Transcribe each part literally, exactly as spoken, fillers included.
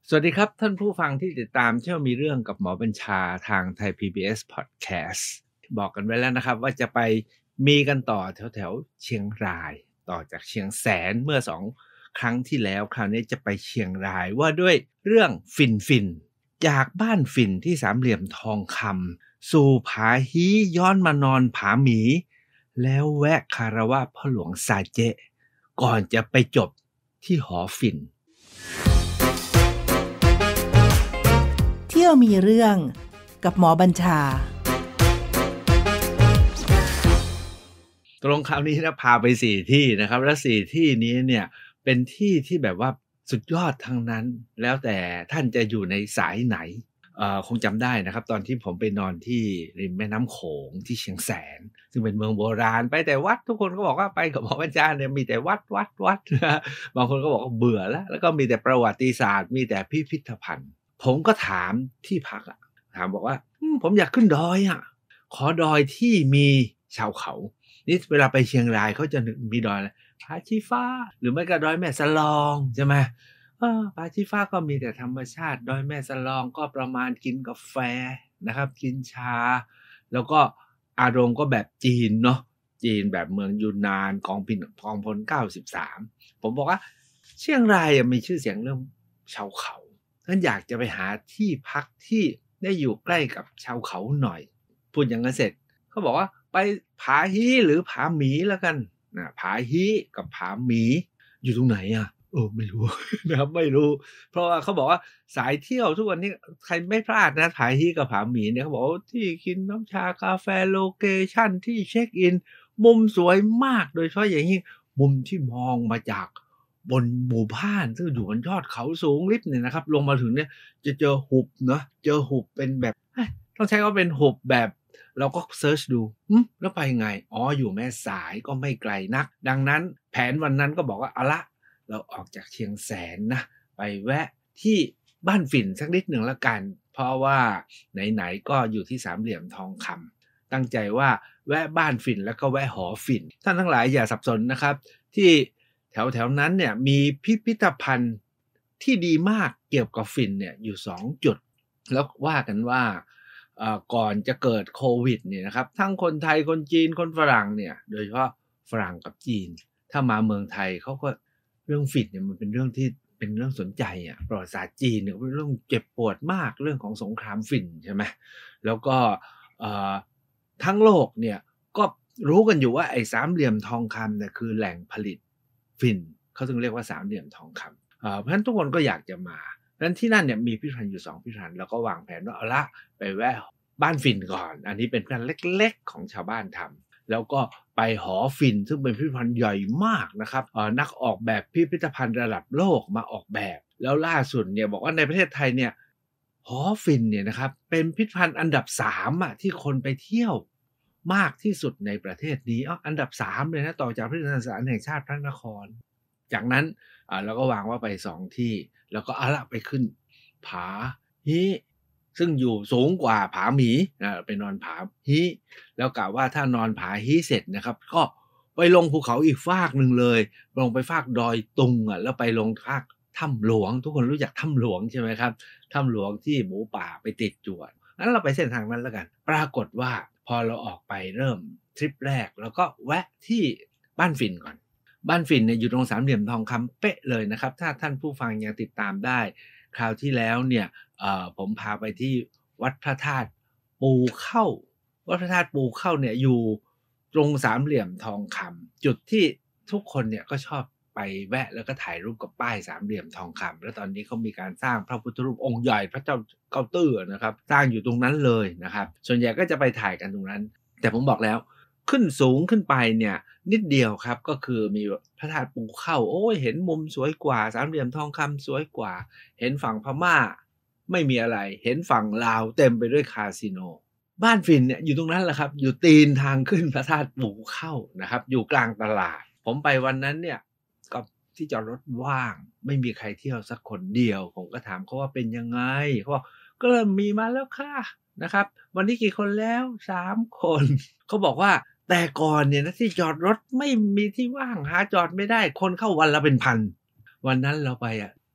สวัสดีครับท่านผู้ฟังที่ติดตามเที่ยวมีเรื่องกับหมอบัญชาทางไทย พี บี เอส Podcast บอกกันไว้แล้วนะครับว่าจะไปมีกันต่อแถวๆเชียงรายต่อจากเชียงแสนเมื่อสองครั้งที่แล้วคราวนี้จะไปเชียงรายว่าด้วยเรื่องฟินฟินจากบ้านฟินที่สามเหลี่ยมทองคำสู่ผาฮีย้อนมานอนผาหมีแล้วแวะคารวะพ่อหลวงซาเจก่อนจะไปจบที่หอฟินเที่ยวมีเรื่องกับหมอบัญชาตรงคราวนี้นะพาไปสี่ที่นะครับและสี่ที่นี้เนี่ยเป็นที่ที่แบบว่าสุดยอดทั้งนั้นแล้วแต่ท่านจะอยู่ในสายไหนเอ่อคงจำได้นะครับตอนที่ผมไปนอนที่ริมแม่น้ำโขงที่เชียงแสนซึ่งเป็นเมืองโบราณไปแต่วัดทุกคนก็บอกว่าไปกับหมอบัญชาเนี่ยมีแต่วัดวัดวัดนะบางคนก็บอกว่าเบื่อแล้วแล้วก็มีแต่ประวัติศาสตร์มีแต่พิพิธภัณฑ์ผมก็ถามที่พักอะถามบอกว่าผมอยากขึ้นดอยอะขอดอยที่มีชาวเขานี่เวลาไปเชียงรายเขาจะมีดอยอะไรผาชีฟ้าหรือไม่ก็ดอยแม่สลองใช่ไหมเออผาชีฟ้าก็มีแต่ธรรมชาติดอยแม่สลองก็ประมาณกินกาแฟนะครับกินชาแล้วก็อารมณ์ก็แบบจีนเนาะจีนแบบเมืองยูนนานกองพินกองพลเก้าสิบสามผมบอกว่าเชียงรายมีชื่อเสียงเรื่องชาวเขาท่านอยากจะไปหาที่พักที่ได้อยู่ใกล้กับชาวเขาหน่อยพูดอย่างนั้นเสร็จเขาบอกว่าไปผาฮีหรือผาหมีแล้วกันนะผาฮีกับผาหมีอยู่ตรงไหนอ่ะเออไม่รู้ นะครับไม่รู้เพราะว่าเขาบอกว่าสายเที่ยวทุกวันนี้ใครไม่พลาดนะผาฮีกับผาหมีเนี่ยเขาบอกว่าที่กินน้ำชากาแฟโลเคชั่นที่เช็คอินมุมสวยมากโดยเฉพาะอย่างยิ่งมุมที่มองมาจากบนหมู่บ้านซึ่งอยู่บนยอดเขาสูงลิบเนี่ยนะครับลงมาถึงเนี่ยจะเจอหุบเนาะเจอหุบเป็นแบบต้องใช้ว่าเป็นหุบแบบเราก็เซิร์ชดูแล้วไปไงอ๋ออยู่แม่สายก็ไม่ไกลนักดังนั้นแผนวันนั้นก็บอกว่าเอาละเราออกจากเชียงแสนนะไปแวะที่บ้านฝิ่นสักนิดหนึ่งละกันเพราะว่าไหนๆก็อยู่ที่สามเหลี่ยมทองคำตั้งใจว่าแวะบ้านฝิ่นแล้วก็แวะหอฝิ่นท่านทั้งหลายอย่าสับสนนะครับที่แถวๆนั้นเนี่ยมีพิพิธภัณฑ์ที่ดีมากเกี่ยวกับฝิ่นเนี่ยอยู่สองจุดแล้วว่ากันว่าก่อนจะเกิดโควิดเนี่ยนะครับทั้งคนไทยคนจีนคนฝรั่งเนี่ยโดยเฉพาะฝรั่งกับจีนถ้ามาเมืองไทยเขาก็เรื่องฝิ่นเนี่ยมันเป็นเรื่องที่เป็นเรื่องสนใจอ่ะประวัติศาสตร์จีนเนี่ยเป็นเรื่องเจ็บปวดมากเรื่องของสงครามฝิ่นใช่ไหมแล้วก็ทั้งโลกเนี่ยก็รู้กันอยู่ว่าไอ้สามเหลี่ยมทองคำเนี่ยคือแหล่งผลิตฝิ่นเขาถึงเรียกว่าสามเหลี่ยมทองคำเพราะฉะนั้นทุกคนก็อยากจะมาเพราะฉะนั้นที่นั่นเนี่ยมีพิพิธภัณฑ์อยู่สองพิพิธภัณฑ์แล้วก็วางแผนว่าเอาละไปแวะบ้านฝิ่นก่อนอันนี้เป็นพิพิธภัณฑ์เล็กๆของชาวบ้านทำแล้วก็ไปหอฝิ่นซึ่งเป็นพิพิธภัณฑ์ใหญ่มากนะครับนักออกแบบพิพิธภัณฑ์ระดับโลกมาออกแบบแล้วล่าสุดเนี่ยบอกว่าในประเทศไทยเนี่ยหอฝิ่นเนี่ยนะครับเป็นพิพิธภัณฑ์อันดับสามอ่ะที่คนไปเที่ยวมากที่สุดในประเทศนี้อ๋ออันดับสามเลยนะต่อจากพิพิธภัณฑ์สถานแห่งชาติพระนครจากนั้นอ่าเราก็วางว่าไปสองที่แล้วก็เอาละไปขึ้นผาฮีซึ่งอยู่สูงกว่าผาหมีนะไปนอนผาฮีแล้วกะว่าถ้านอนผาฮีเสร็จนะครับก็ไปลงภูเขาอีกฟากหนึ่งเลยลงไปฟากดอยตุงอ่ะแล้วไปลงฟากถ้ำหลวงทุกคนรู้จักถ้ำหลวงใช่ไหมครับถ้ำหลวงที่หมูป่าไปติดจวดงั้นเราไปเส้นทางนั้นแล้วกันปรากฏว่าพอเราออกไปเริ่มทริปแรกแล้วก็แวะที่บ้านฝิ่นก่อนบ้านฝิ่นเนี่ยอยู่ตรงสามเหลี่ยมทองคำเป๊ะเลยนะครับถ้าท่านผู้ฟังยังติดตามได้คราวที่แล้วเนี่ยผมพาไปที่วัดพระธาตุปูเข้าวัดพระธาตุปูเข้าเนี่ยอยู่ตรงสามเหลี่ยมทองคำจุดที่ทุกคนเนี่ยก็ชอบไปแวะแล้วก็ถ่ายรูปกับป้ายสามเหลี่ยมทองคำแล้วตอนนี้เขามีการสร้างพระพุทธรูปองค์ใหญ่พระเจ้าเก้าตื้อนะครับสร้างอยู่ตรงนั้นเลยนะครับส่วนใหญ่ก็จะไปถ่ายกันตรงนั้นแต่ผมบอกแล้วขึ้นสูงขึ้นไปเนี่ยนิดเดียวครับก็คือมีพระธาตุปูเข้าโอ้ยเห็นมุมสวยกว่าสามเหลี่ยมทองคำสวยกว่าเห็นฝั่งพม่าไม่มีอะไรเห็นฝั่งลาวเต็มไปด้วยคาสิโนบ้านฝิ่นเนี่ยอยู่ตรงนั้นแหละครับอยู่ตีนทางขึ้นพระธาตุปูเข้านะครับอยู่กลางตลาดผมไปวันนั้นเนี่ยก็ที่จอดรถว่างไม่มีใครเที่ยวสักคนเดียวผมก็ถามเขาว่าเป็นยังไงเขาบอกก็เริ่มมีมาแล้วค่ะนะครับวันนี้กี่คนแล้วสามคนเขาบอกว่าแต่ก่อนเนี่ยนะที่จอดรถไม่มีที่ว่างหาจอดไม่ได้คนเข้าวันละเป็นพันวันนั้นเราไปอ่ะ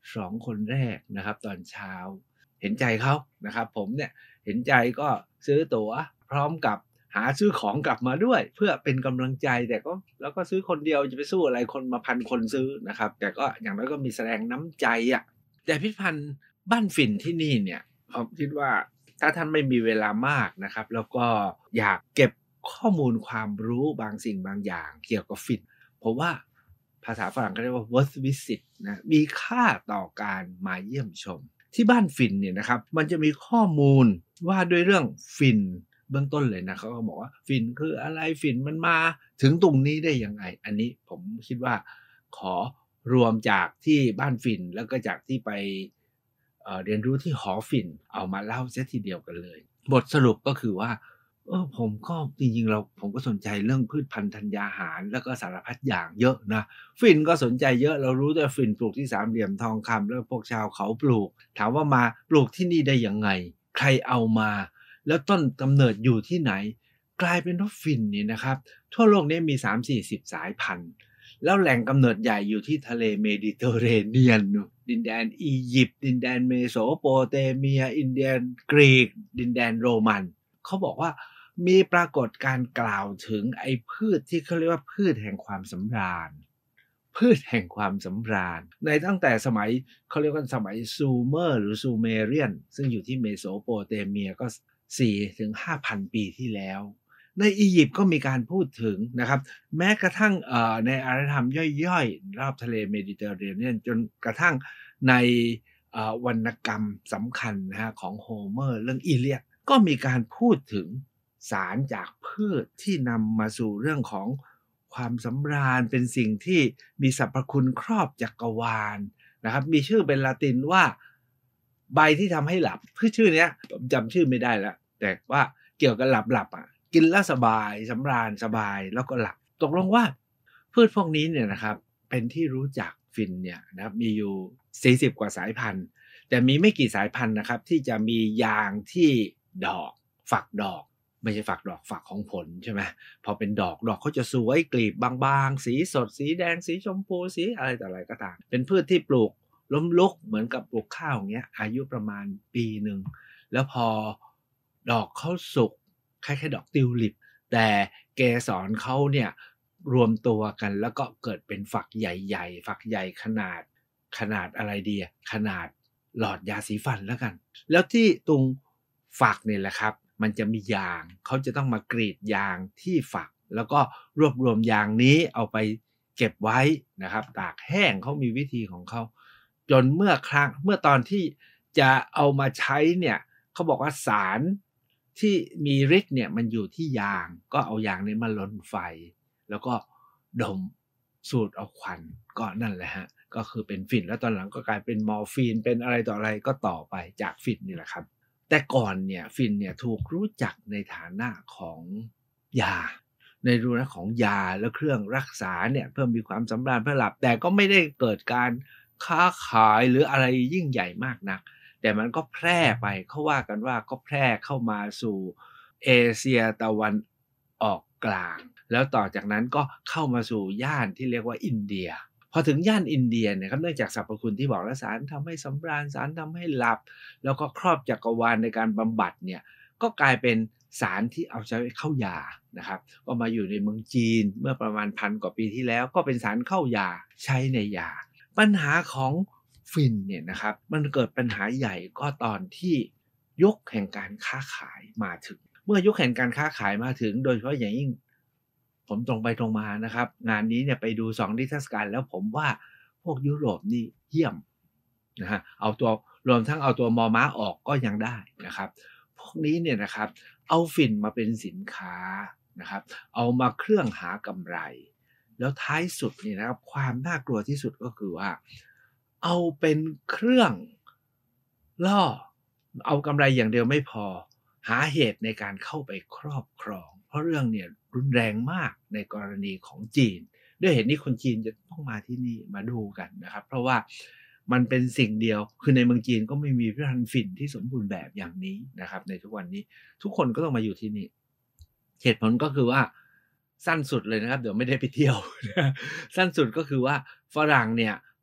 สองคนแรกนะครับตอนเช้าเห็นใจเขานะครับผมเนี่ยเห็นใจก็ซื้อตั๋วพร้อมกับหาซื้อของกลับมาด้วยเพื่อเป็นกำลังใจแต่ก็แล้วก็ซื้อคนเดียวจะไปสู้อะไรคนมาพันคนซื้อนะครับแต่ก็อย่างน้อยก็มีแสดงน้ำใจอะแต่พิพิธภัณฑ์บ้านฝิ่นที่นี่เนี่ยผมคิดว่าถ้าท่านไม่มีเวลามากนะครับแล้วก็อยากเก็บข้อมูลความรู้บางสิ่งบางอย่างเกี่ยวกับฝิ่นผมว่าภาษาฝรั่งเขาเรียกว่า worth visit นะมีค่าต่อการมาเยี่ยมชมที่บ้านฝิ่นเนี่ยนะครับมันจะมีข้อมูลว่าด้วยเรื่องฝิ่นเบื้องต้นเลยนะเขาก็บอกว่าฝิ่นคืออะไรฝิ่นมันมาถึงตรงนี้ได้ยังไงอันนี้ผมคิดว่าขอรวมจากที่บ้านฝิ่นแล้วก็จากที่ไปเอ่อเรียนรู้ที่หอฝิ่นเอามาเล่าเสียทีเดียวกันเลยบทสรุปก็คือว่าเออผมก็จริงๆเราผมก็สนใจเรื่องพืชพันธุ์ธัญญาหารแล้วก็สารพัดอย่างเยอะนะฝิ่นก็สนใจเยอะเรารู้ด้วยฝิ่นปลูกที่สามเหลี่ยมทองคำแล้วพวกชาวเขาปลูกถามว่ามาปลูกที่นี่ได้ยังไงใครเอามาแล้วต้นกำเนิดอยู่ที่ไหนกลายเป็นว่าฝิ่นเนี่ยนะครับทั่วโลกนี้มี สามถึงสี่สิบ สายพันธุ์แล้วแหล่งกำเนิดใหญ่อยู่ที่ทะเลเมดิเตอร์เรเนียนดินแดนอียิปต์ดินแดนเมโสโปเตเมียอินเดียนกรีกดินแดนโรมันเขาบอกว่ามีปรากฏการกล่าวถึงไอ้พืชที่เขาเรียกว่าพืชแห่งความสำราญพืชแห่งความสำราญในตั้งแต่สมัยเขาเรียกว่าสมัยซูเมอร์หรือซูเมเรียนซึ่งอยู่ที่เมโสโปเตเมียก็ สี่ถึงห้าพัน ปีที่แล้วในอียิปต์ก็มีการพูดถึงนะครับแม้กระทั่งเอ่อในอารยธรรมย่อยๆรอบทะเลเมดิเตอร์เรเนียนจนกระทั่งในเอ่อวรรณกรรมสำคัญนะฮะของโฮเมอร์เรื่องอีเลียดก็มีการพูดถึงสารจากพืชที่นำมาสู่เรื่องของความสำราญเป็นสิ่งที่มีสรรพคุณครอบจักรวาลนะครับมีชื่อเป็นละตินว่าใบที่ทำให้หลับคือชื่อเนี้ยผมจำชื่อไม่ได้แล้วแต่ว่าเกี่ยวกับหลับๆอ่ะกินแล้วสบายสำราญสบายแล้วก็หลับตกลงว่าพืชพวกนี้เนี่ยนะครับเป็นที่รู้จักฝิ่นเนี่ยนะครับมีอยู่สี่สิบกว่าสายพันธุ์แต่มีไม่กี่สายพันธุ์นะครับที่จะมียางที่ดอกฝักดอกไม่ใช่ฝักดอกฝักของผลใช่ไหมพอเป็นดอกดอกเขาจะสวยกลีบบางๆสีสดสีแดงสีชมพูสีอะไรต่ออะไรก็ตามเป็นพืชที่ปลูกล้มลุกเหมือนกับปลูกข้าวอย่างเงี้ยอายุประมาณปีหนึ่งแล้วพอดอกเขาสุกคล้ายๆดอกทิวลิปแต่เกสรเขาเนี่ยรวมตัวกันแล้วก็เกิดเป็นฝักใหญ่ๆฝักใหญ่ขนาดขนาดอะไรดีขนาดหลอดยาสีฟันแล้วกันแล้วที่ตรงฝักเนี่ยแหละครับมันจะมียางเขาจะต้องมากรีดยางที่ฝักแล้วก็รวบรวมยางนี้เอาไปเก็บไว้นะครับตากแห้งเขามีวิธีของเขาจนเมื่อครั้งเมื่อตอนที่จะเอามาใช้เนี่ยเขาบอกว่าสารที่มีฤทธิ์เนี่ยมันอยู่ที่ยางก็เอายางนี้มาลนไฟแล้วก็ดมสูดเอาควันก็นั่นแหละฮะก็คือเป็นฝิ่นแล้วตอนหลังก็กลายเป็นมอร์ฟีนเป็นอะไรต่ออะไรก็ต่อไปจากฝิ่นนี่แหละครับแต่ก่อนเนี่ยฝิ่นเนี่ยถูกรู้จักในฐานะของยาในรูปของยาและเครื่องรักษาเนี่ยเพื่อมีความสำราญเพื่อหลับแต่ก็ไม่ได้เกิดการค้าขายหรืออะไรยิ่งใหญ่มากนักแต่มันก็แพร่ไปเขาว่ากันว่าก็แพร่เข้ามาสู่เอเชียตะวันออกกลางแล้วต่อจากนั้นก็เข้ามาสู่ย่านที่เรียกว่าอินเดียพอถึงย่านอินเดียเนี่ยครับเนื่องจากสรรพคุณที่บอกแล้วสารทำให้สำราญสารทำให้หลับแล้วก็ครอบจักรวาลในการบำบัดเนี่ยก็กลายเป็นสารที่เอาใช้เข้ายานะครับก็มาอยู่ในเมืองจีนเมื่อประมาณพันกว่าปีที่แล้วก็เป็นสารเข้ายาใช้ในยาปัญหาของฝิ่นเนี่ยนะครับมันเกิดปัญหาใหญ่ก็ตอนที่ยุคแห่งการค้าขายมาถึงเมื่อยุคแห่งการค้าขายมาถึงโดยเฉพาะอย่างยิ่งผมตรงไปตรงมานะครับงานนี้เนี่ยไปดูสองนิทรรศการแล้วผมว่าพวกยุโรปนี่เยี่ยมนะฮะเอาตัวรวมทั้งเอาตัวมอม้าออกก็ยังได้นะครับพวกนี้เนี่ยนะครับเอาฝิ่นมาเป็นสินค้านะครับเอามาเครื่องหากำไรแล้วท้ายสุดเนี่ยนะครับความน่ากลัวที่สุดก็คือว่าเอาเป็นเครื่องล่อเอากำไรอย่างเดียวไม่พอหาเหตุในการเข้าไปครอบครองเพราะเรื่องเนี่ยรุนแรงมากในกรณีของจีนด้วยเหตุนี้คนจีนจะต้องมาที่นี่มาดูกันนะครับเพราะว่ามันเป็นสิ่งเดียวคือในเมืองจีนก็ไม่มีพิพิธภัณฑ์ฝิ่นที่สมบูรณ์แบบอย่างนี้นะครับในทุกวันนี้ทุกคนก็ต้องมาอยู่ที่นี่เหตุผลก็คือว่าสั้นสุดเลยนะครับเดี๋ยวไม่ได้ไปเที่ยวสั้นสุดก็คือว่าฝรั่งเนี่ย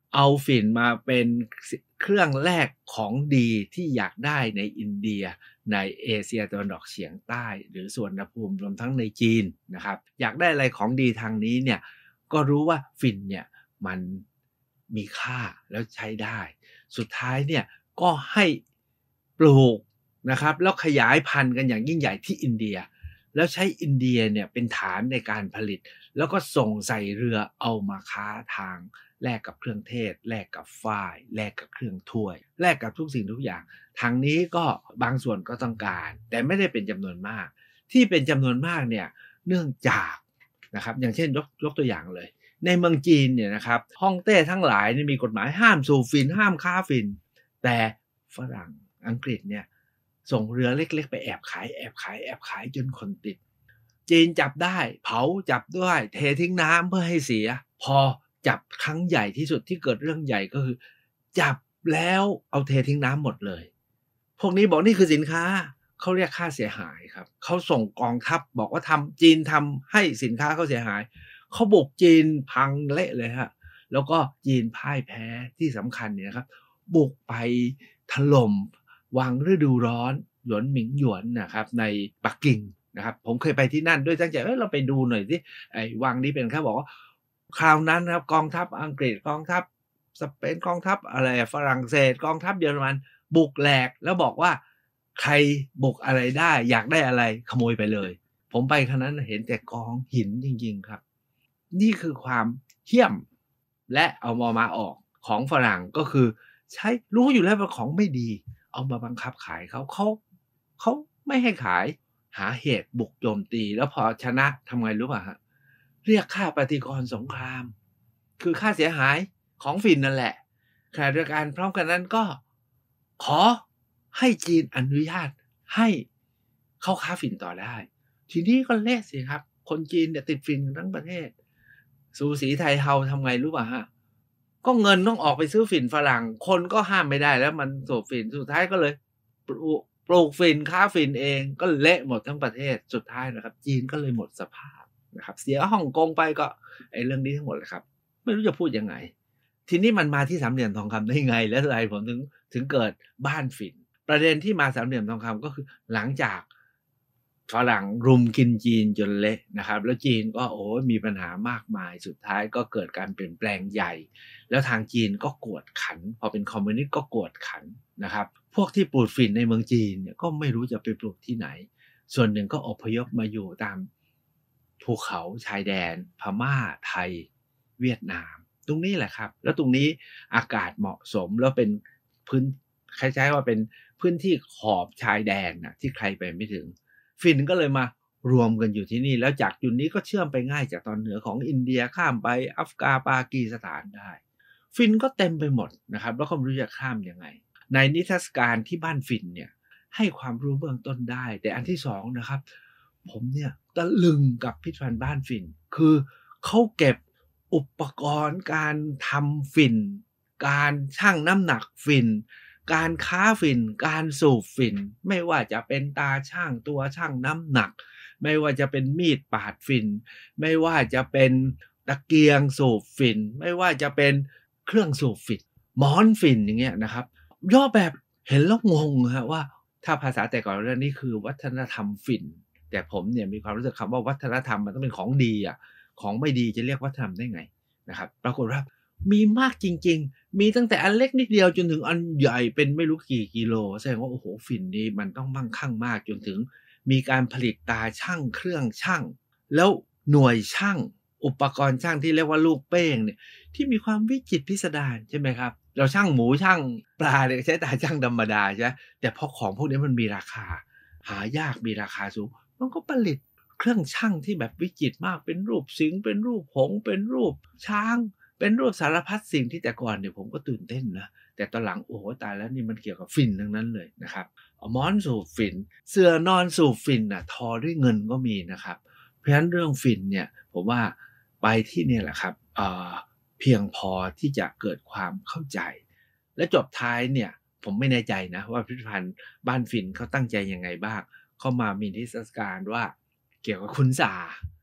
เอาฝิ่นมาเป็นเครื่องแรกของดีที่อยากได้ในอินเดียในเอเชียตะวันออกเฉียงใต้หรือสุวรรณภูมิรวมทั้งในจีนนะครับอยากได้อะไรของดีทางนี้เนี่ยก็รู้ว่าฝิ่นเนี่ยมันมีค่าแล้วใช้ได้สุดท้ายเนี่ยก็ให้ปลูกนะครับแล้วขยายพันธุ์กันอย่างยิ่งใหญ่ที่อินเดียแล้วใช้อินเดียเนี่ยเป็นฐานในการผลิตแล้วก็ส่งใส่เรือเอามาค้าทางแลกกับเครื่องเทศแลกกับฝ้ายแลกกับเครื่องถ้วยแลกกับทุกสิ่งทุกอย่างทางนี้ก็บางส่วนก็ต้องการแต่ไม่ได้เป็นจำนวนมากที่เป็นจำนวนมากเนี่ยเนื่องจากนะครับอย่างเช่นยกยกตัวอย่างเลยในเมืองจีนเนี่ยนะครับฮ่องเต้ทั้งหลายนี่มีกฎหมายห้ามสูบฝิ่นห้ามค้าฝิ่นแต่ฝรั่งอังกฤษเนี่ยส่งเรือเล็กๆไปแอบขายแอบขายแอบขายจนคนติดจีนจับได้เผาจับด้วยเททิ้งน้ำเพื่อให้เสียพอจับครั้งใหญ่ที่สุดที่เกิดเรื่องใหญ่ก็คือจับแล้วเอาเททิ้งน้ำหมดเลยพวกนี้บอกนี่คือสินค้าเขาเรียกค่าเสียหายครับเขาส่งกองทัพบอกว่าทำจีนทำให้สินค้าเขาเสียหายเขาบุกจีนพังเละเลยฮะแล้วก็จีนพ่ายแพ้ที่สำคัญเนี่ยนะครับบุกไปถล่มวังฤดูร้อนหยวนหมิงหยวนนะครับในปักกิ่งนะครับผมเคยไปที่นั่นด้วยตั้งใจเอ้ยเราไปดูหน่อยสิไอ้วังนี้เป็นเขาบอกว่าคราวนั้นนะครับกองทัพอังกฤษกองทัพสเปนกองทัพอะไรฝรั่งเศสกองทัพเยอรมันบุกแหลกแล้วบอกว่าใครบุกอะไรได้อยากได้อะไรขโมยไปเลยผมไปครั้งนั้นเห็นแต่กองหินจริงๆครับนี่คือความเหี้ยมและเอามามาออกของฝรั่งก็คือใช้รู้อยู่แล้วว่าของไม่ดีเอามาบังคับขายเขาเขาเขาไม่ให้ขายหาเหตุบุกโจมตีแล้วพอชนะทำไงรู้ป่ะฮะเรียกค่าปฏิกรณ์สงครามคือค่าเสียหายของฝิ่นนั่นแหละขณะเดียวกันพร้อมกันนั้นก็ขอให้จีนอนุญาตให้เข้าค้าฝิ่นต่อได้ทีนี้ก็เละสิครับคนจีนเนี่ยติดฝิ่นทั้งประเทศสูสีไทยเฮาทำไงรู้ป่ะฮะก็เงินต้องออกไปซื้อฝิ่นฝรั่งคนก็ห้ามไม่ได้แล้วมันสูบฝิ่นสุดท้ายก็เลยปลูกปลูกฝิ่นค้าฝิ่นเองก็เละหมดทั้งประเทศสุดท้ายนะครับจีนก็เลยหมดสภาพนะครับเสียฮ่องกงไปก็ไอ้เรื่องนี้ทั้งหมดเลยครับไม่รู้จะพูดยังไงทีนี้มันมาที่สามเหลี่ยมทองคำได้ไงและอะไรผมถึงถึงเกิดบ้านฝิ่นประเด็นที่มาสามเหลี่ยมทองคำก็คือหลังจากฝรั่งรุมกินจีนจนเละนะครับแล้วจีนก็โอ้มีปัญหามากมายสุดท้ายก็เกิดการเปลี่ยนแปลงใหญ่แล้วทางจีนก็กวดขันพอเป็นคอมมิวนิสต์ก็กวดขันนะครับพวกที่ปลูกฝิ่นในเมืองจีนเนี่ยก็ไม่รู้จะไปปลูกที่ไหนส่วนหนึ่งก็อพยพมาอยู่ตามภูเขาชายแดนพม่าไทยเวียดนามตรงนี้แหละครับแล้วตรงนี้อากาศเหมาะสมแล้วเป็นพื้นคล้ายๆว่าเป็นพื้นที่ขอบชายแดนนะที่ใครไปไม่ถึงฝิ่นก็เลยมารวมกันอยู่ที่นี่แล้วจากจุดนี้ก็เชื่อมไปง่ายจากตอนเหนือของอินเดียข้ามไปอัฟกาปากีสถานได้ฝิ่นก็เต็มไปหมดนะครับแล้วก็ไม่รู้จะข้ามยังไงในนิทรรศการที่บ้านฝิ่นเนี่ยให้ความรู้เบื้องต้นได้แต่อันที่สองนะครับผมเนี่ยตะลึงกับพิพิธภัณฑ์บ้านฝิ่นคือเขาเก็บอุปกรณ์การทำฝิ่นการชั่งน้ำหนักฝิ่นการค้าฝิ่นการสูบฝิ่นไม่ว่าจะเป็นตาช่างตัวชั่งน้ำหนักไม่ว่าจะเป็นมีดปาดฝิ่นไม่ว่าจะเป็นตะเกียงสูบฝิ่นไม่ว่าจะเป็นเครื่องสูบฝิ่นหมอนฝิ่นอย่างเงี้ยนะครับย่อแบบเห็นแล้วงงฮะว่าถ้าภาษาแต่ก่อนเรื่องนี้คือวัฒนธรรมฝิ่นแต่ผมเนี่ยมีความรู้สึกคำว่าวัฒนธรรมมันต้องเป็นของดีอ่ะของไม่ดีจะเรียกวัฒนธรรมได้ไงนะครับปรากฏว่ามีมากจริงๆมีตั้งแต่อันเล็กนิดเดียวจนถึงอันใหญ่เป็นไม่รู้กี่กิโลแสดงว่าโอ้โหฝิ่นนี้มันต้องมั่งคั่งมากจนถึงมีการผลิตตาชั่งเครื่องชั่งแล้วหน่วยชั่งอุปกรณ์ชั่งที่เรียกว่าลูกเป้งเนี่ยที่มีความวิจิตรพิสดารใช่ไหมครับเราชั่งหมูชั่งปลาเนี่ยใช้ตาชั่งธรรมดาใช่ไหมแต่พอของพวกนี้มันมีราคาหายากมีราคาสูงมันก็ผลิตเครื่องชั่งที่แบบวิจิตรมากเป็นรูปสิงห์เป็นรูปหงส์เป็นรูปช้างเป็นรูปสารพัดสิ่งที่แต่ก่อนเนี่ยผมก็ตื่นเต้นนะแต่ตอนหลังโอ้โหตายแล้วนี่มันเกี่ยวกับฝิ่นทั้งนั้นเลยนะครับหมอนสูบฝิ่นเสื่อนอนสูบฝิ่นน่ะทอด้วยเงินก็มีนะครับเพราะฉะนั้นเรื่องฝิ่นเนี่ยผมว่าไปที่เนี่ยแหละครับเอ่อเพียงพอที่จะเกิดความเข้าใจและจบท้ายเนี่ยผมไม่แน่ใจนะว่าพิพิธภัณฑ์บ้านฝิ่นเขาตั้งใจยังไงบ้างเข้ามามีนิทรรศการว่าเกี่ยวกับขุนสา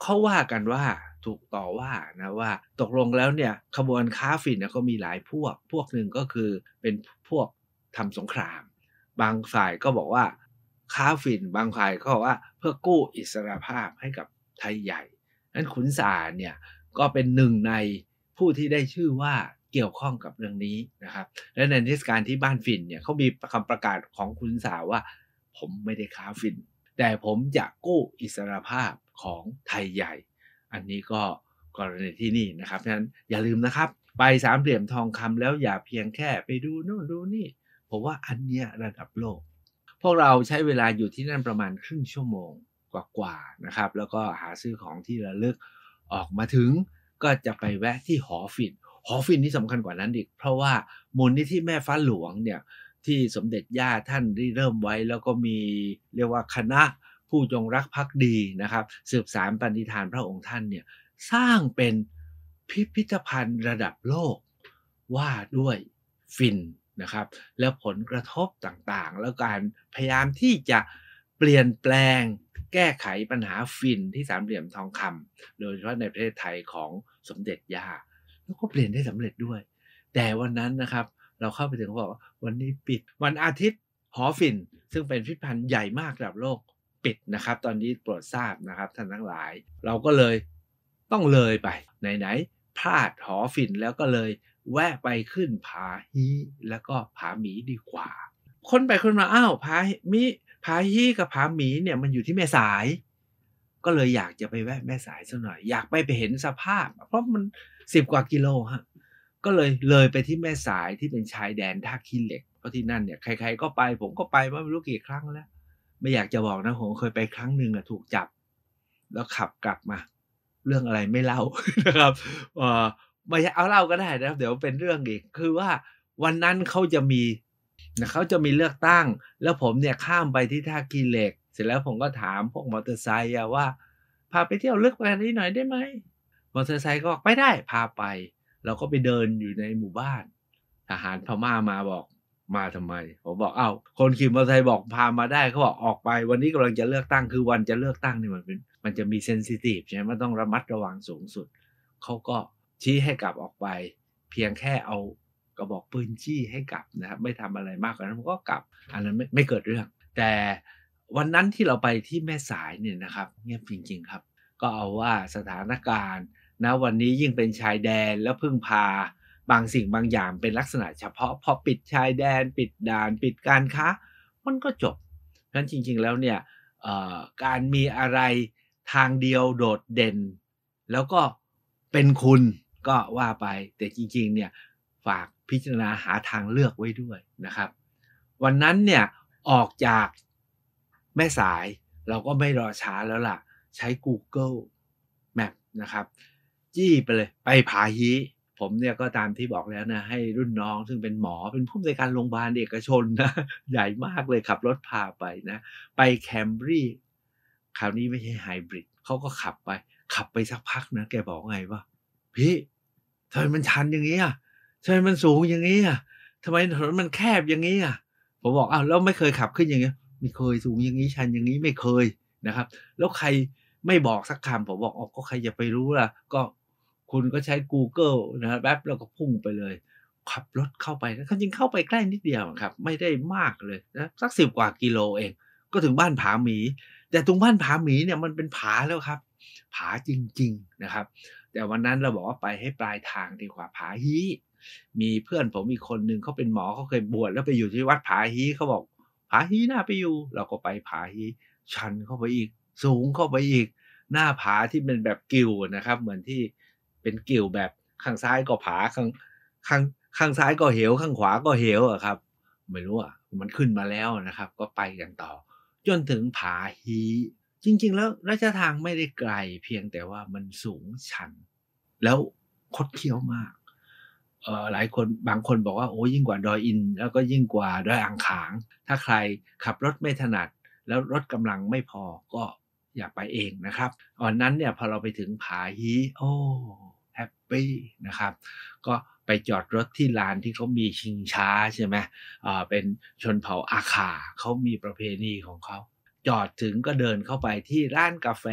เขาว่ากันว่าถูกต่อว่านะว่าตกลงแล้วเนี่ยขบวนค้าฝิ่นเนี่ยก็มีหลายพวกพวกหนึ่งก็คือเป็นพวกทำสงครามบางฝ่ายก็บอกว่าค้าฝิ่นบางฝ่ายก็บอกว่าเพื่อกู้อิสรภาพให้กับไทยใหญ่นั้นขุนสารเนี่ยก็เป็นหนึ่งในผู้ที่ได้ชื่อว่าเกี่ยวข้องกับเรื่องนี้นะครับและในเทศกาลที่บ้านฝิ่นเนี่ยเขามีคำประกาศของขุนสารว่าผมไม่ได้ค้าฝิ่นแต่ผมจะกู้อิสรภาพของไทยใหญ่อันนี้ก็กรณีที่นี่นะครับฉะนั้นอย่าลืมนะครับไปสามเหลี่ยมทองคำแล้วอย่าเพียงแค่ไปดูโน่นดูนี่ผมว่าอันเนี้ยระดับโลกพวกเราใช้เวลาอยู่ที่นั่นประมาณครึ่งชั่วโมงกว่าๆนะครับแล้วก็หาซื้อของที่ระลึกออกมาถึงก็จะไปแวะที่หอฝิ่นหอฝิ่นนี่สำคัญกว่านั้นอีกเพราะว่ามูลนิธิแม่ฟ้าหลวงเนี่ยที่สมเด็จย่าท่านได้เริ่มไว้แล้วก็มีเรียกว่าคณะผู้จงรักภักดีนะครับสืบสานปณิธานพระองค์ท่านเนี่ยสร้างเป็นพิพิธภัณฑ์ระดับโลกว่าด้วยฝิ่นนะครับแล้วผลกระทบต่างๆแล้วการพยายามที่จะเปลี่ยนแปลงแก้ไขปัญหาฝิ่นที่สามเหลี่ยมทองคำโดยเฉพาะในประเทศไทยของสมเด็จย่าแล้วก็เปลี่ยนได้สำเร็จด้วยแต่วันนั้นนะครับเราเข้าไปถึงเขาบอกว่าวันนี้ปิดวันอาทิตย์หอฝิ่นซึ่งเป็นพิพิธภัณฑ์ใหญ่มากระดับโลกปิดนะครับตอนนี้โปรดทราบนะครับท่านทั้งหลายเราก็เลยต้องเลยไปไหนๆพลาดหอฝิ่นแล้วก็เลยแวะไปขึ้นผาฮีแล้วก็ผาหมีดีกว่าคนไปคนมาอ้าวผามิผาฮีกับผาหมีเนี่ยมันอยู่ที่แม่สายก็เลยอยากจะไปแวะแม่สายสักหน่อยอยากไปไปเห็นสภาพเพราะมันสิบกว่ากิโลฮะก็เลยเลยไปที่แม่สายที่เป็นชายแดนท่าขี้เหล็กเพราะที่นั่นเนี่ยใครๆก็ไปผมก็ไปมาไม่รู้กี่ครั้งแล้วไม่อยากจะบอกนะผมเคยไปครั้งหนึ่งอะถูกจับแล้วขับกลับมาเรื่องอะไรไม่เล่า นะครับเอ่อไม่เอาเล่าก็ได้นะครับเดี๋ยวเป็นเรื่องอีกคือว่าวันนั้นเขาจะมีนะเขาจะมีเลือกตั้งแล้วผมเนี่ยข้ามไปที่ท่าขี้เหล็กเสร็จแล้วผมก็ถามพวกมอเตอร์ไซค์อะว่าพาไปเที่ยวลึกไปกว่านี้หน่อยได้ไหมมอเตอร์ไซค์ก็บอกไม่ได้พาไปเราก็ไปเดินอยู่ในหมู่บ้านทหารพม่ามาบอกมาทำไมผมบอกอ้าวคนขี่มอเตอร์ไซค์บอกพามาได้เขาบอกออกไปวันนี้กำลังจะเลือกตั้งคือวันจะเลือกตั้งนี่มันเป็นมันจะมีเซนซิทีฟใช่ไหมมันต้องระมัดระวังสูงสุดเขาก็ชี้ให้กลับออกไปเพียงแค่เอากระบอกปืนจี้ให้กลับนะครับไม่ทำอะไรมากกว่านั้นผมก็กลับอันนั้นไม่ไม่เกิดเรื่องแต่วันนั้นที่เราไปที่แม่สายเนี่ยนะครับเงียบจริงๆครับก็เอาว่าสถานการณ์ณวันนี้ยิ่งเป็นชายแดนแล้วพึ่งพาบางสิ่งบางอย่างเป็นลักษณะเฉพาะพอปิดชายแดนปิดด่านปิดการค้ามันก็จบเพราะฉะนั้นจริงๆแล้วเนี่ยเอ่อการมีอะไรทางเดียวโดดเด่นแล้วก็เป็นคุณก็ว่าไปแต่จริงๆเนี่ยฝากพิจารณาหาทางเลือกไว้ด้วยนะครับวันนั้นเนี่ยออกจากแม่สายเราก็ไม่รอช้าแล้วล่ะใช้ Google Map นะครับจี้ไปเลยไปผาฮีผมเนี่ยก็ตามที่บอกแล้วนะให้รุ่นน้องซึ่งเป็นหมอเป็นผู้อำนวยการโรงพยาบาลเอกชนนะใหญ่มากเลยขับรถพาไปนะไปแคมบรีคราวนี้ไม่ใช่ไฮบริดเขาก็ขับไปขับไปสักพักนะแกบอกไงว่าพี่ทำไมมันชันอย่างนี้อ่ะทำไมมันสูงอย่างนี้อ่ะทำไมถนนมันแคบอย่างนี้อ่ะผมบอกอ้าวแล้วไม่เคยขับขึ้นอย่างนี้ไม่เคยสูงอย่างนี้ชันอย่างนี้ไม่เคยนะครับแล้วใครไม่บอกสักคำผมบอกอ๋อก็ใครจะไปรู้ล่ะก็คุณก็ใช้ Google นะครับแป๊บแล้วก็พุ่งไปเลยขับรถเข้าไปนะจริงเข้าไปใกล้นิดเดียวครับไม่ได้มากเลยนะสักสิบกว่ากิโลเองก็ถึงบ้านผาหมีแต่ตรงบ้านผาหมีเนี่ยมันเป็นผาแล้วครับผาจริงๆนะครับแต่วันนั้นเราบอกว่าไปให้ปลายทางดีกว่าผาฮีมีเพื่อนผมอีกคนหนึ่งเขาเป็นหมอเขาเคยบวชแล้วไปอยู่ที่วัดผาฮีเขาบอกผาฮีน่าไปอยู่เราก็ไปผาฮีชันเข้าไปอีกสูงเข้าไปอีกหน้าผาที่เป็นแบบกิ่วนะครับเหมือนที่เป็นกิ่วแบบข้างซ้ายก็ผาข้างข้างข้างซ้ายก็เหวข้างขวาก็เหวอะครับไม่รู้อะมันขึ้นมาแล้วนะครับก็ไปกันต่อจนถึงผาฮีจริงๆแล้วระยะทางไม่ได้ไกลเพียงแต่ว่ามันสูงชันแล้วคดเคี้ยวมากเอ่อหลายคนบางคนบอกว่าโอ้ยิ่งกว่าดอยอินแล้วก็ยิ่งกว่าดอยอ่างขางถ้าใครขับรถไม่ถนัดแล้วรถกำลังไม่พอก็อย่าไปเองนะครับวันนั้นเนี่ยพอเราไปถึงผาฮีโอ้แฮปปีนะครับก็ไปจอดรถที่ลานที่เขามีชิงช้าใช่ไหมอ่าเป็นชนเผ่าอาคาเขามีประเพณีของเขาจอดถึงก็เดินเข้าไปที่ร้านกาแฟ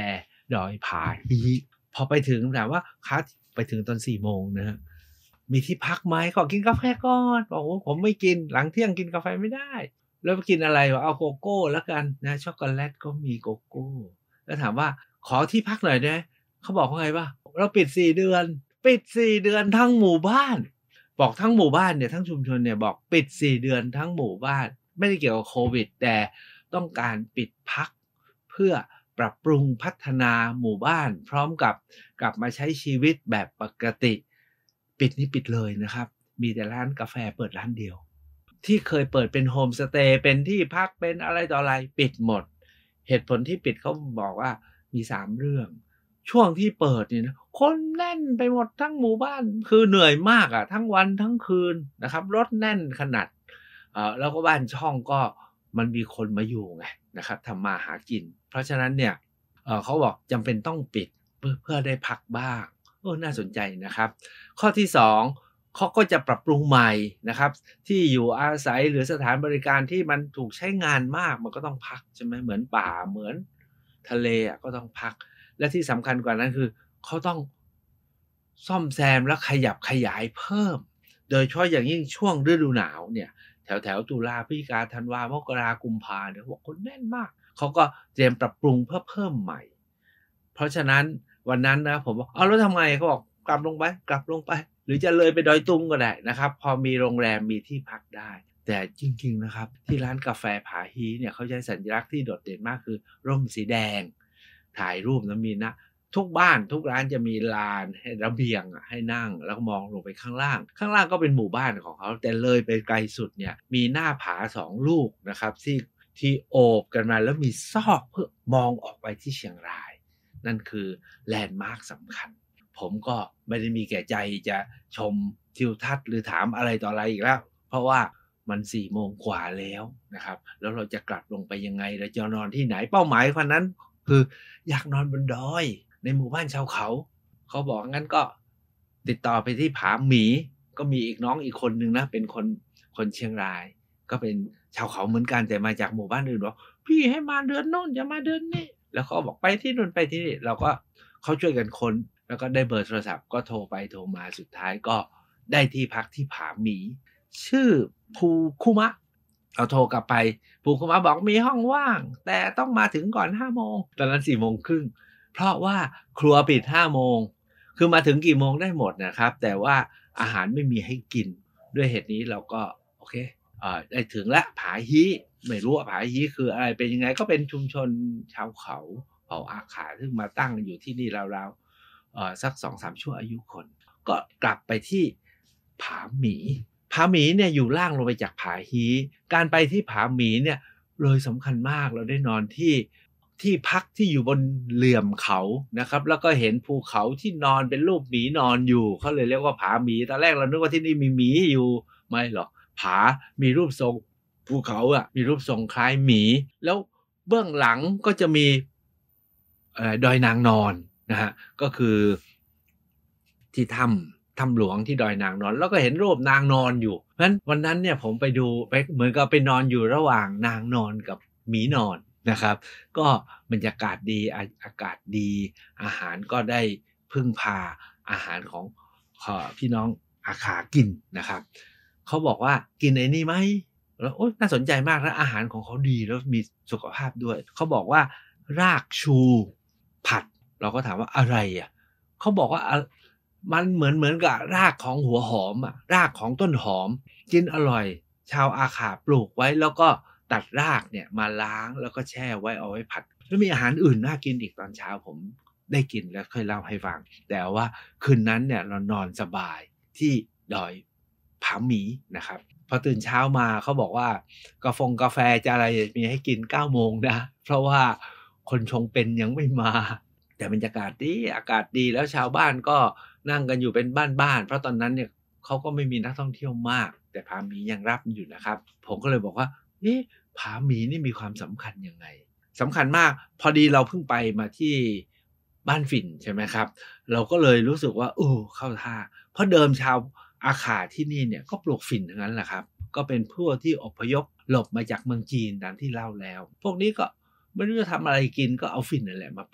ดอยผาฮีพอไปถึงถามว่าคะไปถึงตอนสี่โมงนะครับมีที่พักไหมขอกินกาแฟก่อนบอกโอ้ผมไม่กินหลังเที่ยงกินกาแฟไม่ได้แล้วกินอะไรวะเอาโกโก้แล้วกันนะช็อกโกแลตก็มีโกโก้แล้วถามว่าขอที่พักหน่อยได้เขาบอกว่าไงว่าเราปิดสี่เดือนปิดสี่เดือนทั้งหมู่บ้านบอกทั้งหมู่บ้านเนี่ยทั้งชุมชนเนี่ยบอกปิดสี่เดือนทั้งหมู่บ้านไม่ได้เกี่ยวกับโควิดแต่ต้องการปิดพักเพื่อปรับปรุงพัฒนาหมู่บ้านพร้อมกับกลับมาใช้ชีวิตแบบปกติปิดนี่ปิดเลยนะครับมีแต่ร้านกาแฟเปิดร้านเดียวที่เคยเปิดเป็นโฮมสเตย์เป็นที่พักเป็นอะไรต่ออะไรปิดหมดเหตุผลที่ปิดเขาบอกว่ามีสามเรื่องช่วงที่เปิดเนี่ยนะคนแน่นไปหมดทั้งหมู่บ้านคือเหนื่อยมากอะทั้งวันทั้งคืนนะครับรถแน่นขนาดเอ่อแล้วก็บ้านช่องก็มันมีคนมาอยู่ไงนะครับทำมาหากินเพราะฉะนั้นเนี่ยเอ่อเขาบอกจำเป็นต้องปิดเพื่อเพื่อได้พักบ้างโอ้น่าสนใจนะครับข้อที่สองเขาก็จะปรับปรุงใหม่นะครับที่อยู่อาศัยหรือสถานบริการที่มันถูกใช้งานมากมันก็ต้องพักใช่ไหมเหมือนป่าเหมือนทะเลอ่ะก็ต้องพักและที่สำคัญกว่านั้นคือเขาต้องซ่อมแซมและขยับขยายเพิ่มโดยเฉพาะอย่างยิ่งช่วงฤดูหนาวเนี่ยแถวแถวตุลาพฤศจิกาธันวามกรากุมภาเนี่ยบอกคนแน่นมากเขาก็เตรียมปรับปรุงเพื่อเพิ่มใหม่เพราะฉะนั้นวันนั้นนะผมบอกเอาแล้วทำไงเขาบอกกลับลงไปกลับลงไปหรือจะเลยไปดอยตุงก็ได้นะครับพอมีโรงแรมมีที่พักได้แต่จริงๆนะครับที่ร้านกาแฟผาฮีเนี่ยเขาใช้สัญลักษณ์ที่โดดเด่นมากคือร่มสีแดงถ่ายรูปแล้วมีนะทุกบ้านทุกร้านจะมีลานให้ระเบียงให้นั่งแล้วก็มองลงไปข้างล่างข้างล่างก็เป็นหมู่บ้านของเขาแต่เลยไปไกลสุดเนี่ยมีหน้าผาสองลูกนะครับที่ที่โอบกันมาแล้วมีซอกเพื่อมองออกไปที่เชียงรายนั่นคือแลนด์มาร์คสำคัญผมก็ไม่ได้มีแก่ใจจะชมทิวทัศน์หรือถามอะไรต่ออะไรอีกแล้วเพราะว่ามันสี่โมงกว่าแล้วนะครับแล้วเราจะกลับลงไปยังไงเราจะนอนที่ไหนเป้าหมายคนนั้นคืออยากนอนบนดอยในหมู่บ้านชาวเขาเขาบอกงั้นก็ติดต่อไปที่ผาหมีก็มีอีกน้องอีกคนนึงนะเป็นคนคนเชียงรายก็เป็นชาวเขาเหมือนกันแต่มาจากหมู่บ้านอื่นบอกพี่ให้มาเดือนโน้นอย่ามาเดือนนี้แล้วเขาบอกไปที่นู่นไปที่นี่เราก็เขาช่วยกันค้นแล้วก็ได้เบอร์โทรศัพท์ก็โทรไปโทรมาสุดท้ายก็ได้ที่พักที่ผาหมีชื่อภูคุมะเราโทรกลับไปภูคุมะบอกมีห้องว่างแต่ต้องมาถึงก่อนห้าโมงตอนนั้นสี่โมงครึ่งเพราะว่าครัวปิดห้าโมงคือมาถึงกี่โมงได้หมดนะครับแต่ว่าอาหารไม่มีให้กินด้วยเหตุนี้เราก็โอเคเอ่อได้ถึงแล้วผาฮีไม่รู้ว่าผาฮีคืออะไรเป็นยังไงก็เป็นชุมชนชาวเขาเผ่าอาขาซึ่งมาตั้งอยู่ที่นี่ราวๆเอ่อสัก สองสาม ชั่วอายุคนก็กลับไปที่ผาหมีผาหมีเนี่ยอยู่ล่างลงไปจากผาฮีการไปที่ผาหมีเนี่ยเลยสำคัญมากเราได้นอนที่ที่พักที่อยู่บนเหลื่อมเขานะครับแล้วก็เห็นภูเขาที่นอนเป็นรูปหมีนอนอยู่เขาเลยเรียกว่าผาหมีตอนแรกเรานึกว่าที่นี่มีหมีอยู่ไม่หรอกผามีรูปทรงภูเขาอ่ะมีรูปทรงคล้ายหมีแล้วเบื้องหลังก็จะมีเอ่อดอยนางนอนนะฮะก็คือที่ถ้ำถ้ำหลวงที่ดอยนางนอนแล้วก็เห็นรูปนางนอนอยู่เพราะฉะนั้นวันนั้นเนี่ยผมไปดูไปเหมือนกับไปนอนอยู่ระหว่างนางนอนกับหมีนอนนะครับก็บรรยากาศดีอาอากาศดีอาหารก็ได้พึ่งพาอาหารของเอ่อพี่น้องอาขากินนะครับเขาบอกว่ากินไอ้นี่ไหมแล้วโอ๊ยน่าสนใจมากแล้วอาหารของเขาดีแล้วมีสุขภาพด้วยเขาบอกว่ารากชูผัดเราก็ถามว่าอะไรอะเขาบอกว่าอะมันเหมือนเหมือนกับรากของหัวหอมอะรากของต้นหอมกินอร่อยชาวอาขาปลูกไว้แล้วก็ตัดรากเนี่ยมาล้างแล้วก็แช่ไว้เอาไว้ผัดแล้วมีอาหารอื่นน่ากินอีกตอนเช้าผมได้กินแล้วค่อยเล่าให้ฟังแต่ว่าคืนนั้นเนี่ยเรานอนสบายที่ดอยผาหมีนะครับพอตื่นเช้ามาเขาบอกว่ากาแฟกาแฟจะอะไรมีให้กินเก้าโมงนะเพราะว่าคนชงเป็นยังไม่มาแต่บรรยากาศดีอากาศดีแล้วชาวบ้านก็นั่งกันอยู่เป็นบ้านๆเพราะตอนนั้นเนี่ยเขาก็ไม่มีนักท่องเที่ยวมากแต่ผาหมียังรับอยู่นะครับผมก็เลยบอกว่าเอ๊ะผาหมีนี่มีความสำคัญยังไงสำคัญมากพอดีเราเพิ่งไปมาที่บ้านฝิ่นใช่ไหมครับเราก็เลยรู้สึกว่าโอ้เข้าท่าเพราะเดิมชาวอาขาที่นี่เนี่ยก็ปลูกฝิ่นทั้งนั้นแหละครับก็เป็นพวกที่อพยพหลบมาจากเมืองจีนตามที่เล่าแล้วพวกนี้ก็ไม่รู้จะทำอะไรกินก็เอาฝิ่นนั่นแหละมาปลูก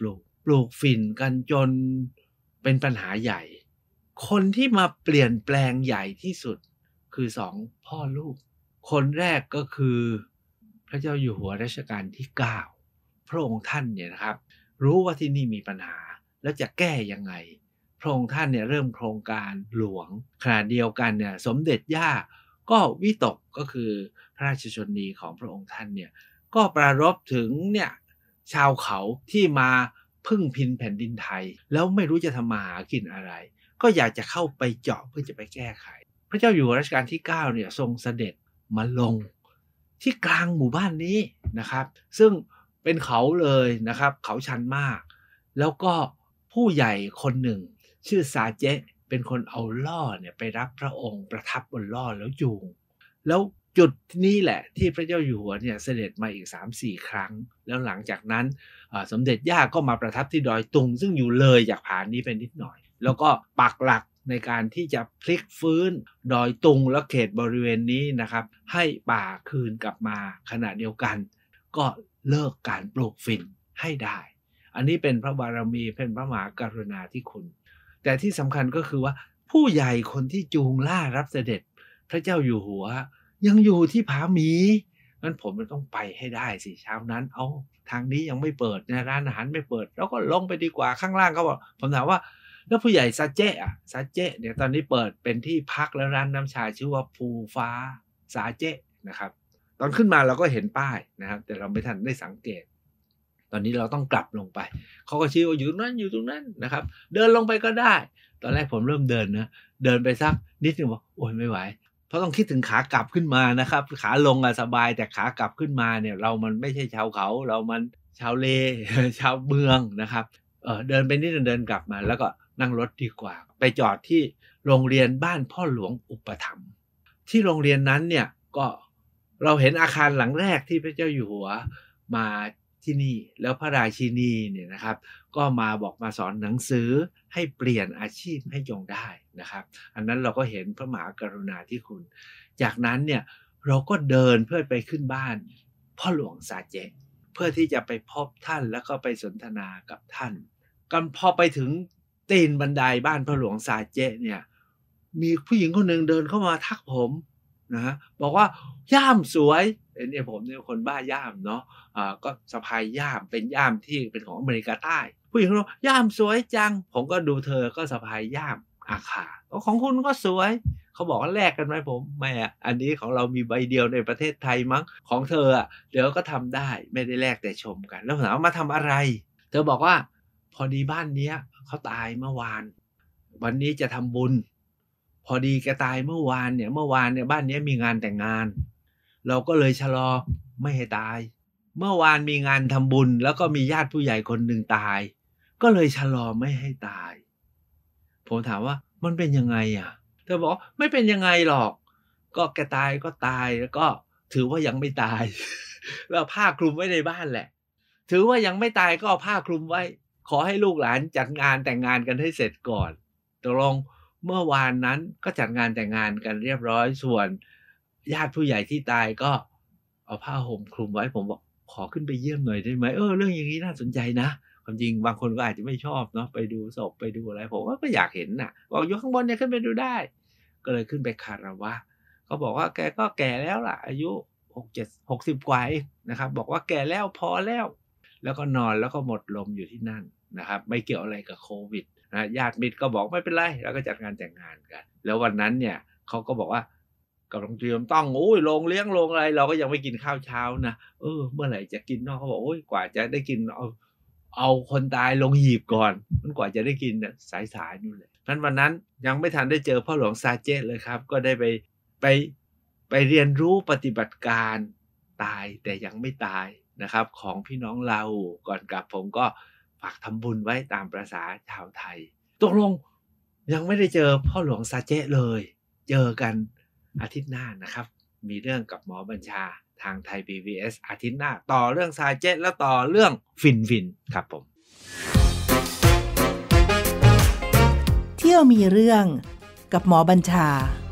ปลูกฝิ่นกันจนเป็นปัญหาใหญ่คนที่มาเปลี่ยนแปลงใหญ่ที่สุดคือสองพ่อลูกคนแรกก็คือพระเจ้าอยู่หัวรัชกาลที่เก้าพระองค์ท่านเนี่ยนะครับรู้ว่าที่นี่มีปัญหาแล้วจะแก้ยังไงพระองค์ท่านเนี่ยเริ่มโครงการหลวงขณะเดียวกันเนี่ยสมเด็จย่าก็วิตกก็คือพระราชชนนีของพระองค์ท่านเนี่ยก็ปรารภถึงเนี่ยชาวเขาที่มาพึ่งพิงแผ่นดินไทยแล้วไม่รู้จะทำมาหากินอะไรก็อยากจะเข้าไปเจาะเพื่อจะไปแก้ไขพระเจ้าอยู่หัวรัชกาลที่เก้าเนี่ยทรงเสด็จมาลงที่กลางหมู่บ้านนี้นะครับซึ่งเป็นเขาเลยนะครับเขาชันมากแล้วก็ผู้ใหญ่คนหนึ่งชื่อซาเจ๊เป็นคนเอาล่อเนี่ยไปรับพระองค์ประทับบนล่อแล้วจูงแล้วจุดนี้แหละที่พระเจ้าอยู่หัวเนี่ยเสด็จมาอีก สามสี่ ครั้งแล้วหลังจากนั้นสมเด็จย่าก็มาประทับที่ดอยตุงซึ่งอยู่เลยจากผานี้ไปนิดหน่อยแล้วก็ปักหลักในการที่จะพลิกฟื้นดอยตุงและเขตบริเวณนี้นะครับให้ป่าคืนกลับมาขณะเดียวกันก็เลิกการปลูกฝิ่นให้ได้อันนี้เป็นพระบารมีเป็นพระมหากรุณาธิคุณแต่ที่สำคัญก็คือว่าผู้ใหญ่คนที่จูงล่ารับเสด็จพระเจ้าอยู่หัวยังอยู่ที่ผาหมีงั้นผมต้องไปให้ได้สิเช้านั้นเอาทางนี้ยังไม่เปิดนะร้านอาหารไม่เปิดแล้วก็ลงไปดีกว่าข้างล่างเขาบอกผมถามว่าแล้วผู้ใหญ่ซาเจ๊อะซาเจ๊เนี่ยตอนนี้เปิดเป็นที่พักแล้วร้านน้ำชาชื่อว่าภูฟ้าซาเจ๊นะครับตอนขึ้นมาเราก็เห็นป้ายนะครับแต่เราไม่ทันได้สังเกตตอนนี้เราต้องกลับลงไปเขาก็ชี้ว่าอยู่ตรงนั้นอยู่ตรงนั้นนะครับเดินลงไปก็ได้ตอนแรกผมเริ่มเดินนะเดินไปสักนิดนึงบอกโอ้ยไม่ไหวเพราะต้องคิดถึงขากลับขึ้นมานะครับขาลงอะสบายแต่ขากลับขึ้นมาเนี่ยเรามันไม่ใช่ชาวเขาเรามันชาวเลชาวเมืองนะครับเออเดินไปนิดนึงเดินกลับมาแล้วก็นั่งรถดีกว่าไปจอดที่โรงเรียนบ้านพ่อหลวงอุปถัมภ์ที่โรงเรียนนั้นเนี่ยก็เราเห็นอาคารหลังแรกที่พระเจ้าอยู่หัวมาที่นี่แล้วพระราชินีเนี่ยนะครับก็มาบอกมาสอนหนังสือให้เปลี่ยนอาชีพให้จงได้นะครับอันนั้นเราก็เห็นพระมหากรุณาธิคุณจากนั้นเนี่ยเราก็เดินเพื่อไปขึ้นบ้านพ่อหลวงซาเจ๊เพื่อที่จะไปพบท่านแล้วก็ไปสนทนากับท่านกันพอไปถึงตีนบันไดบ้านพ่อหลวงซาเจ๊เนี่ยมีผู้หญิงคนหนึ่งเดินเข้ามาทักผมนะฮะบอกว่าย่ามสวยเนี่ยผมเนี่ยคนบ้าย่ามเนาะอ่าก็สะพายย่ามเป็นย่ามที่เป็นของอเมริกาใต้ผู้หญิงเขาบอกย่ามสวยจังผมก็ดูเธอก็สะพายย่ามอาคาของคุณก็สวยเขาบอกว่าแลกกันไหมผมไม่อ่ะอันนี้ของเรามีใบเดียวในประเทศไทยมั้งของเธออ่ะเดี๋ยวก็ทำได้ไม่ได้แลกแต่ชมกันแล้วถามว่ามาทำอะไรเธอบอกว่าพอดีบ้านเนี้ยเขาตายเมื่อวานวันนี้จะทำบุญพอดีแกตายเมื่อวานเนี่ยเมื่อวานเนี่ยบ้านนี้มีงานแต่งงานเราก็เลยชะลอไม่ให้ตายเมื่อวานมีงานทำบุญแล้วก็มีญาติผู้ใหญ่คนหนึ่งตายก็เลยชะลอไม่ให้ตายผมถามว่ามันเป็นยังไงอ่ะเธอบอกไม่เป็นยังไงหรอกก็แกตายก็ตายแล้วก็ถือว่ายังไม่ตายแล้วผ้าคลุมไว้ในบ้านแหละถือว่ายังไม่ตายก็เอาผ้าคลุมไว้ขอให้ลูกหลานจัดงานแต่งงานกันให้เสร็จก่อนตกลงเมื่อวานนั้นก็จัดงานแต่งงานกันเรียบร้อยส่วนญาติผู้ใหญ่ที่ตายก็เอาผ้าห่มคลุมไว้ผมบอกขอขึ้นไปเยี่ยมหน่อยได้ไหมเออเรื่องอย่างนี้น่าสนใจนะความจริงบางคนก็อาจจะไม่ชอบเนาะไปดูศพไปดูอะไรผมว่าก็อยากเห็นน่ะบอกอยู่ข้างบนเนี่ยขึ้นไปดูได้ก็เลยขึ้นไปคารวะเขาบอกว่าแกก็แก่แล้วล่ะอายุหก เจ็ด หกสิบกว่าเองนะครับบอกว่าแก่แล้วพอแล้วแล้วก็นอนแล้วก็หมดลมอยู่ที่นั่นนะครับไม่เกี่ยวอะไรกับโควิดนะญาติมิตรก็บอกไม่เป็นไรแล้วก็จัดงานแต่งงานกันแล้ววันนั้นเนี่ยเขาก็บอกว่ากำลังเตรียมต้องโอ้ยโรงเลี้ยงโรงอะไรเราก็ยังไม่กินข้าวเช้านะเออเมื่อไหร่จะกินเนาะเขาบอกโอ้ยกว่าจะได้กินเอาเอาคนตายลงหีบก่อนมันกว่าจะได้กินเนี่ยสายๆนู่นเลยนั้นวันนั้นยังไม่ทันได้เจอพ่อหลวงซาเจ๊เลยครับก็ได้ไปไปไปเรียนรู้ปฏิบัติการตายแต่ยังไม่ตายนะครับของพี่น้องเราก่อนกลับผมก็ฝากทำบุญไว้ตามประสาชาวไทยตกลงยังไม่ได้เจอพ่อหลวงซาเจ๊เลยเจอกันอาทิตย์หน้านะครับมีเรื่องกับหมอบัญชาทางไทย พี บี เอส อาทิตย์หน้าต่อเรื่องซาเจ๊แล้วต่อเรื่องฟินฟินครับผมเที่ยวมีเรื่องกับหมอบัญชา